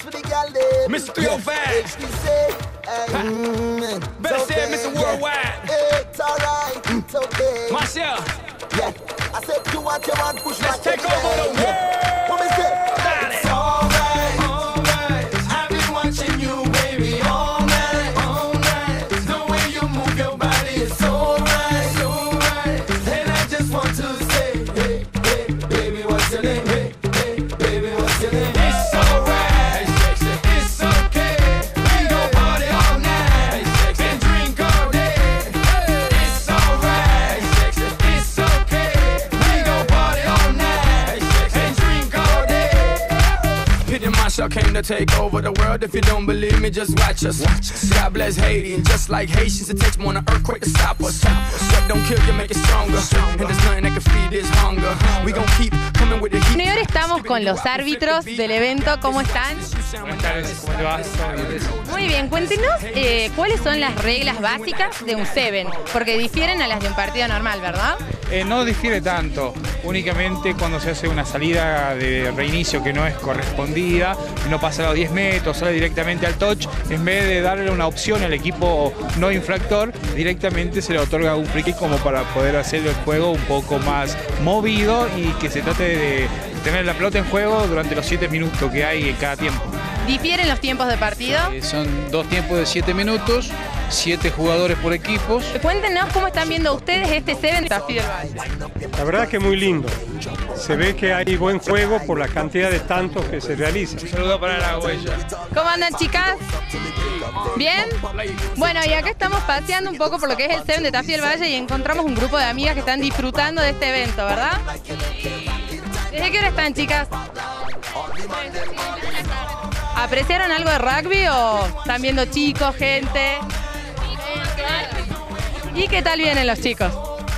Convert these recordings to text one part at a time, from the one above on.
Mr. 305. Better say it, Mr. Worldwide. It's alright, it's okay. Marcel. Yeah, I said do what you want, push Let's back. take over the world. What me say? It's alright, alright. I've been watching you, baby, all night, all night. The way you move your body is so right, so right. And I just want to say, hey, hey, baby, what's your name? Hey, hey, baby, what's your name? It's alright, it's okay. We gon' party all night and drink all day. It's alright, it's okay. We gon' party all night and drink all day. Pity Marshall came to take over the world. If you don't believe me, just watch us. God bless Haiti, and just like Haitians, it takes more than an earthquake to stop us. Sweat don't kill you, make it stronger. And there's nothing that can feed this hunger. We gon' keep coming with the heat. Y ahora estamos con los árbitros del evento. ¿Cómo están? Buenas tardes, ¿cómo te va? Muy bien, cuéntenos cuáles son las reglas básicas de un Seven, porque difieren a las de un partido normal, ¿verdad? No difiere tanto, únicamente cuando se hace una salida de reinicio que no es correspondida, no pasa a los 10 metros, sale directamente al touch, en vez de darle una opción al equipo no infractor, directamente se le otorga un free kick como para poder hacer el juego un poco más movido y que se trate de tener la pelota en juego durante los 7 minutos que hay en cada tiempo. ¿Difieren los tiempos de partido? Son 2 tiempos de 7 minutos, 7 jugadores por equipos. Cuéntenos cómo están viendo ustedes este Seven Desafío del Valle. La verdad es que es muy lindo. Se ve que hay buen juego por la cantidad de tantos que se realizan. Un saludo para la huella. ¿Cómo andan, chicas? ¿Bien? Bueno, y acá estamos paseando un poco por lo que es el Seven de Tafí del Valle y encontramos un grupo de amigas que están disfrutando de este evento, ¿verdad? ¿Desde qué hora están, chicas? ¿Apreciaron algo de rugby o están viendo chicos, gente? ¿Y qué tal vienen los chicos?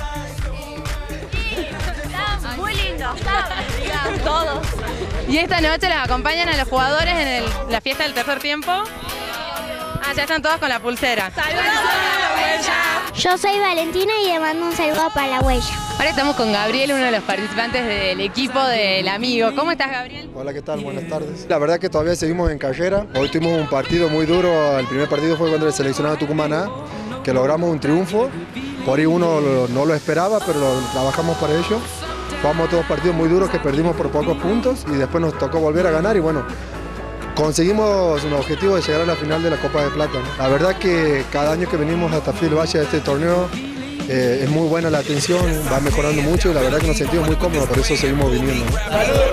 Muy lindo, todos. ¿Y esta noche les acompañan a los jugadores en la fiesta del tercer tiempo? Ah, ya están todos con la pulsera. ¡Saludos a la huella! Yo soy Valentina y le mando un saludo para la huella. Ahora estamos con Gabriel, uno de los participantes del equipo del amigo. ¿Cómo estás, Gabriel? Hola, ¿qué tal? Buenas tardes. La verdad que todavía seguimos en carrera. Hoy tuvimos un partido muy duro. El primer partido fue contra el seleccionado Tucumán A, que logramos un triunfo. Por ahí uno no lo esperaba, pero trabajamos para ello. Jugamos todos partidos muy duros que perdimos por pocos puntos y después nos tocó volver a ganar y bueno, conseguimos un objetivo de llegar a la final de la Copa de Plata, ¿no? La verdad que cada año que venimos a Tafí del Valle a este torneo es muy buena la atención, va mejorando mucho y la verdad que nos sentimos muy cómodos, por eso seguimos viniendo, ¿no?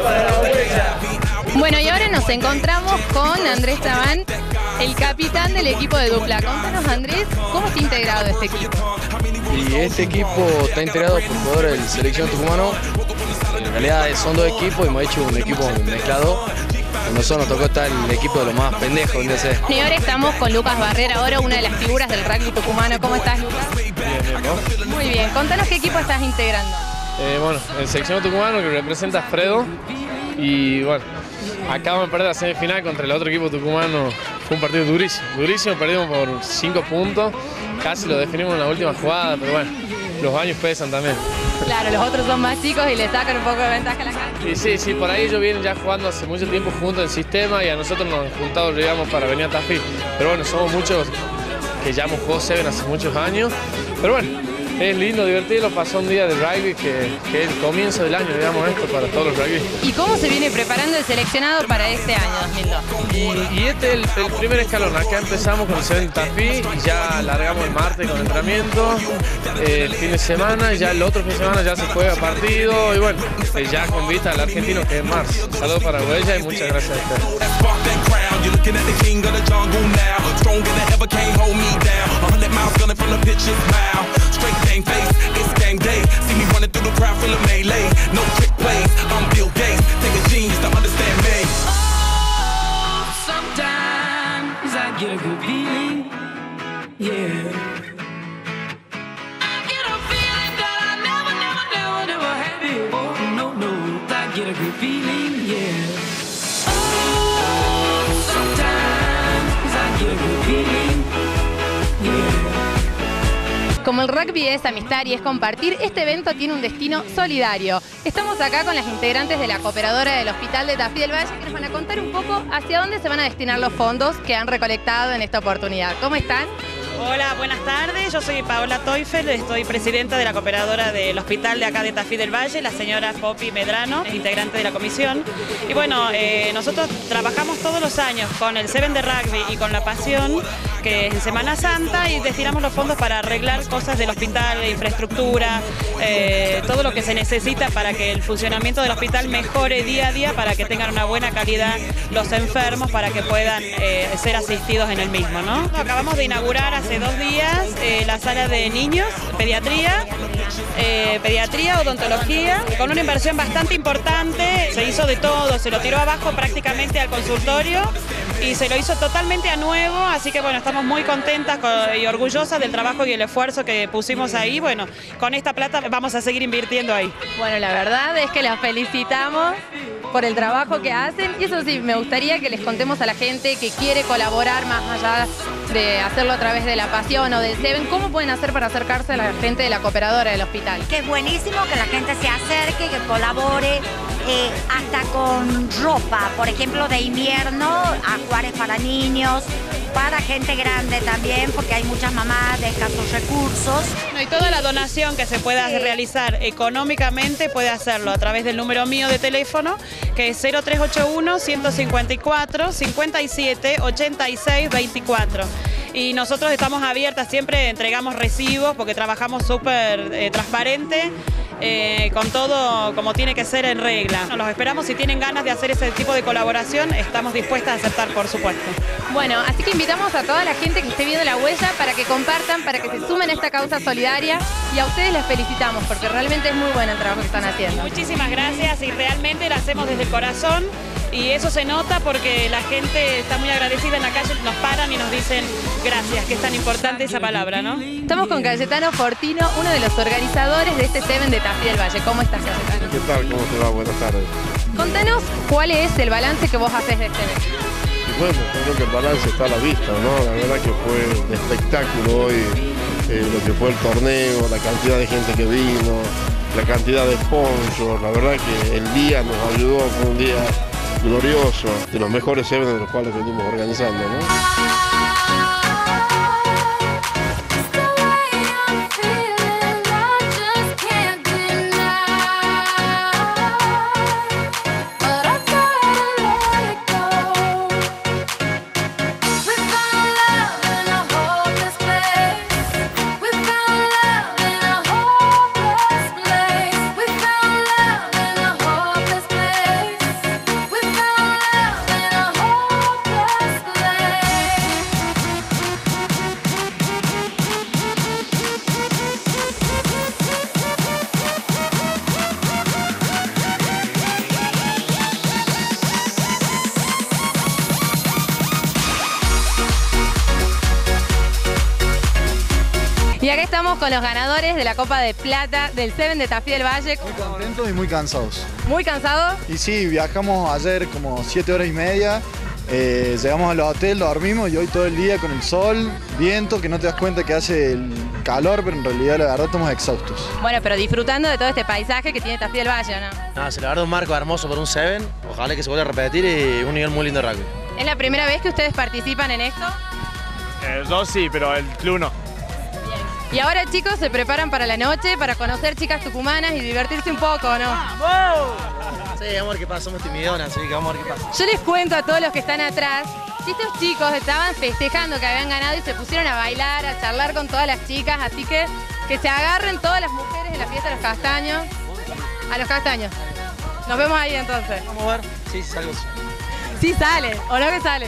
Bueno, y ahora nos encontramos con Andrés Tabán, el capitán del equipo de dupla. Contanos, Andrés, ¿cómo está integrado este equipo? Y este equipo está integrado por jugadores del selección tucumano. En realidad son 2 equipos y hemos hecho un equipo mezclado. A nosotros nos tocó estar el equipo de los más pendejos, ¿no sé? Y ahora estamos con Lucas Barrera, ahora una de las figuras del rugby tucumano. ¿Cómo estás, Lucas? Bien, ¿no? Muy bien. Contanos qué equipo estás integrando. Bueno, el seleccionado tucumano que representa a Fredo. Y bueno, acabamos de perder la semifinal contra el otro equipo tucumano. Fue un partido durísimo, durísimo, perdimos por 5 puntos. Casi lo definimos en la última jugada, pero bueno, los años pesan también. Claro, los otros son más chicos y le sacan un poco de ventaja a la cancha. Y sí, por ahí ellos vienen ya jugando hace mucho tiempo juntos en el sistema y a nosotros nos hemos juntado, digamos, para venir a Tafí. Pero bueno, somos muchos que ya hemos jugado Seven hace muchos años. Pero bueno, es lindo, divertido, pasó un día de rugby que es el comienzo del año, digamos, esto para todos los rugby. ¿Y cómo se viene preparando el seleccionado para este año 2002? Y este es el primer escalón. Acá empezamos con el Seven Tafí y ya largamos el martes con entrenamiento, el fin de semana, y ya el otro fin de semana ya se juega partido y bueno, ya con vista al argentino que es marzo. Saludos para Huella y muchas gracias a ustedes. Game face, it's game day. See me running through the crowd full of melee. No trick plays, I'm Bill Gates. Take a genius to understand me. Oh, sometimes I get a good feeling, yeah. I get a feeling that I never had before. Oh, no, I get a good feeling, yeah. Oh, sometimes I get a good feeling, yeah. Como Como el rugby es amistad y es compartir, este evento tiene un destino solidario. Estamos acá con las integrantes de la cooperadora del Hospital de Tafí del Valle que nos van a contar un poco hacia dónde se van a destinar los fondos que han recolectado en esta oportunidad. ¿Cómo están? Hola, buenas tardes. Yo soy Paola Teufel, estoy presidenta de la cooperadora del hospital de acá de Tafí del Valle, la señora Poppy Medrano, es integrante de la comisión. Y bueno, nosotros trabajamos todos los años con el Seven de Rugby y con La Pasión, que es en Semana Santa, y destinamos los fondos para arreglar cosas del hospital, infraestructura, todo lo que se necesita para que el funcionamiento del hospital mejore día a día, para que tengan una buena calidad los enfermos, para que puedan ser asistidos en el mismo, ¿no? Acabamos de inaugurar hace 2 días la sala de niños, pediatría, odontología, con una inversión bastante importante. Se hizo de todo, se lo tiró abajo prácticamente al consultorio y se lo hizo totalmente a nuevo, así que bueno, estamos muy contentas y orgullosas del trabajo y el esfuerzo que pusimos ahí. Bueno, con esta plata vamos a seguir invirtiendo ahí. Bueno, la verdad es que las felicitamos por el trabajo que hacen, y eso sí, me gustaría que les contemos a la gente que quiere colaborar más allá de hacerlo a través de La Pasión o del Seven, ¿cómo pueden hacer para acercarse a la gente de la cooperadora del hospital? Que es buenísimo que la gente se acerque, que colabore, hasta con ropa, por ejemplo, de invierno, ajuares para niños, para gente grande también, porque hay muchas mamás de escasos recursos. Y toda la donación que se pueda realizar económicamente puede hacerlo a través del número mío de teléfono, que es 0381-154-57-86-24. Y nosotros estamos abiertas, siempre entregamos recibos porque trabajamos súper transparente, con todo como tiene que ser en regla. Los esperamos, si tienen ganas de hacer ese tipo de colaboración, estamos dispuestas a aceptar, por supuesto. Bueno, así que invitamos a toda la gente que esté viendo La Huella para que compartan, para que se sumen a esta causa solidaria, y a ustedes les felicitamos porque realmente es muy bueno el trabajo que están haciendo. Muchísimas gracias, y realmente lo hacemos desde el corazón, y eso se nota porque la gente está muy agradecida en la calle, nos paran y nos dicen gracias, que es tan importante esa palabra, ¿no? Estamos con Cayetano Fortino, uno de los organizadores de este Seven de Tafí del Valle. ¿Cómo estás, Cayetano? ¿Qué tal? ¿Cómo te va? Buenas tardes. Contanos cuál es el balance que vos haces de este evento. Bueno, creo que el balance está a la vista, ¿no? La verdad que fue un espectáculo hoy, lo que fue el torneo, la cantidad de gente que vino, la cantidad de sponsors. La verdad que el día nos ayudó, fue un día glorioso, de los mejores eventos de los cuales venimos organizando, ¿no? Y acá estamos con los ganadores de la Copa de Plata del Seven de Tafí del Valle. Muy contentos y muy cansados. ¿Muy cansados? Y sí, viajamos ayer como 7 horas y media, llegamos al hotel, dormimos y hoy todo el día con el sol, viento, que no te das cuenta que hace el calor, pero en realidad la verdad estamos exhaustos. Bueno, pero disfrutando de todo este paisaje que tiene Tafí del Valle, ¿no? No, la verdad un marco hermoso para un Seven, ojalá que se vuelva a repetir y un nivel muy lindo de rugby. ¿Es la primera vez que ustedes participan en esto? Yo sí, pero el club no. Y ahora, chicos, se preparan para la noche, para conocer chicas tucumanas y divertirse un poco, ¿no? ¡Vamos! Sí, vamos a ver qué pasa, somos timidonas, así que vamos a ver qué pasa. Yo les cuento a todos los que están atrás, que estos chicos estaban festejando que habían ganado y se pusieron a bailar, a charlar con todas las chicas, así que se agarren todas las mujeres en la fiesta de los castaños. A los castaños. Nos vemos ahí entonces. Vamos a ver, sí, salgo. Sí sale, o no que sale.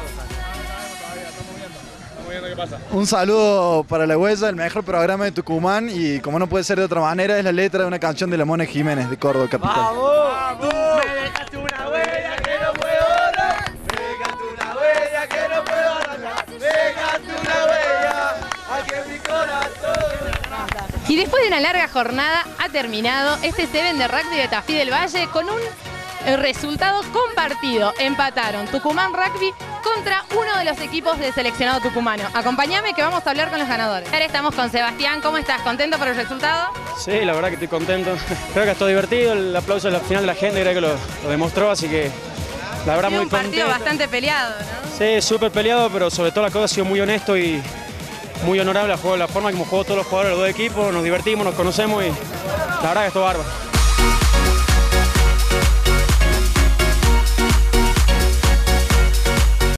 ¿Qué pasa? Un saludo para La Huella, el mejor programa de Tucumán, y como no puede ser de otra manera, es la letra de una canción de la Mona Jiménez de Córdoba Capital. ¡Vamos! Me dejaste una huella que no puedo borrar. Me dejaste una huella que no puedo borrar. Me dejaste una huella aquí en mi corazón. Y después de una larga jornada ha terminado este Seven de Rugby de Tafí del Valle con un El resultado compartido. Empataron Tucumán Rugby contra uno de los equipos del seleccionado tucumano. Acompáñame que vamos a hablar con los ganadores. Ahora estamos con Sebastián. ¿Cómo estás? ¿Contento por el resultado? Sí, la verdad que estoy contento. Creo que estuvo divertido. El aplauso al final de la gente creo que lo demostró, así que la verdad muy contento. Un partido bastante peleado, ¿no? Sí, súper peleado, pero sobre todo la cosa ha sido muy honesto y muy honorable la forma que hemos jugado todos los jugadores de los dos equipos. Nos divertimos, nos conocemos y la verdad que estuvo bárbaro.